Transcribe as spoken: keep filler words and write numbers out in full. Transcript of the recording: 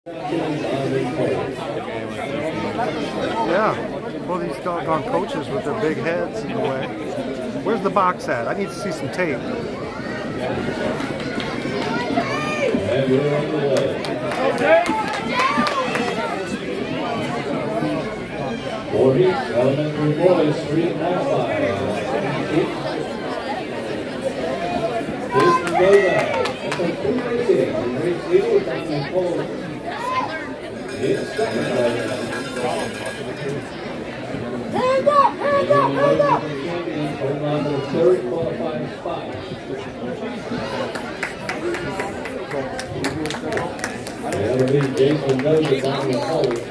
Yeah, well, these doggone coaches with their big heads in the way. Where's the box at? I need to see some tape. And we're on the way. Okay. Voorhees, elementary boys, three and a half by. Jace Mendoza, that's a two racing. Race leader down the pole. It's second place. Hand up, hand up, hand up! Holding on to the third qualifying spot. The other lead, Jace Mendoza down the pole.